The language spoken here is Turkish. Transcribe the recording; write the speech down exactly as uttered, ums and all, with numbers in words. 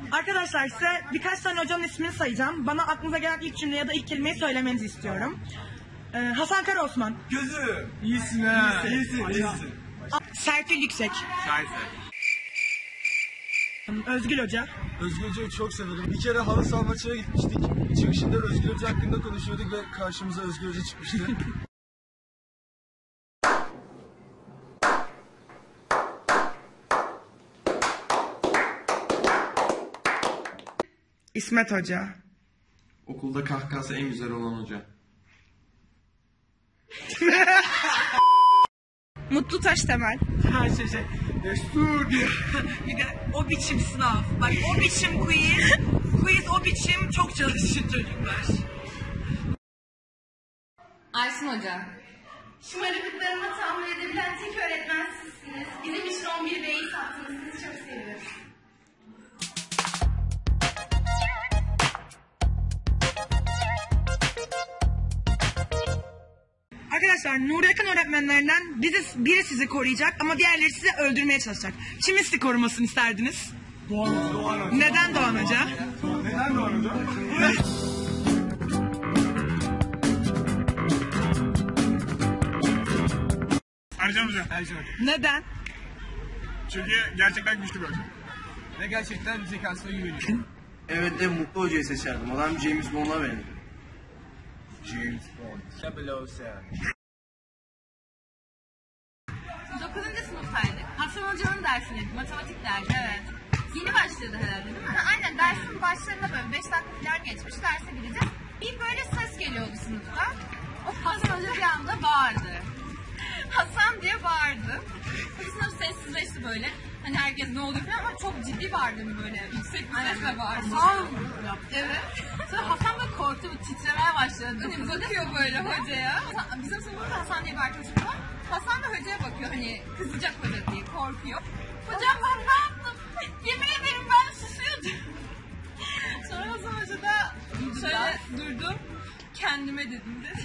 Arkadaşlar size birkaç tane hocanın ismini sayacağım. Bana aklınıza gelen ilk cümle ya da ilk kelimeyi söylemenizi istiyorum. Ee, Hasan Karaosman. Gözü. İyisin ha. İyisin. İyisin. Serpil Yüksek. Şahitler. Özgül Hoca. Özgür Hoca'yı çok severim. Bir kere halı saha maçına gitmiştik. Çıkışında Özgür Hoca hakkında konuşuyorduk ve karşımıza Özgür Hoca çıkmıştı. İsmet Hoca. Okulda kahkahası en güzel olan hoca. Mutlu Taş Temel. Ha şey şey. Destur diye. Bir de o biçim sınav. Bak o biçim quiz. Quiz o biçim çok çalışın çocuklar. Aysun Hoca. Şımarıklıklarıma tahammül edebilen tek öğretmen sizsiniz. Bizim için on bir beyi sattınız. Sizi çok seviyorum. Arkadaşlar Nuri Akın öğretmenlerinden bizi, biri sizi koruyacak ama diğerleri sizi öldürmeye çalışacak. Kim sizi korumasını isterdiniz? Doğan Hoca. Doğan Hoca. Neden Doğan Hoca? Neden Doğan Hoca? Ercan Hoca. Ercan Hoca. Neden? Çünkü gerçekten güçlü bir hoca. Ve gerçekten zekasına güveniyor. Evet de Mutlu Hoca'yı seçerdim. Adam James Bond'a benziyor. James Bond. Şabelosa. dokuzuncu sınıftaydık. Hasan Hoca'nın dersindeydik. Matematik dersi. Evet. Yeni başladı herhalde değil mi? Ha, aynen dersin başlarında böyle beş dakika falan geçmiş. Derse gireceğiz. Bir böyle ses geliyordu sınıfta. O Hasan Hoca bir anda bağırdı. Hasan diye bağırdı. Sınıf sessizleşti böyle. Hani herkes ne oluyor falan ama çok ciddi bağırdı böyle. Yüksek bir sesle bağırdı. Hasan evet. Sonra Hasan böyle korktu, titremeye başladı. Hani bakıyor böyle hocaya. Bizim sınıfta Hasan diye bir arkadaşım var. Hasan da hocaya bakıyor hani kızacak hoca diye korkuyor. Hocam ben ne yaptım? Yemin ederim ben susuyordum. Sonra Hasan Hoca da şöyle durdu. Kendime dedim de.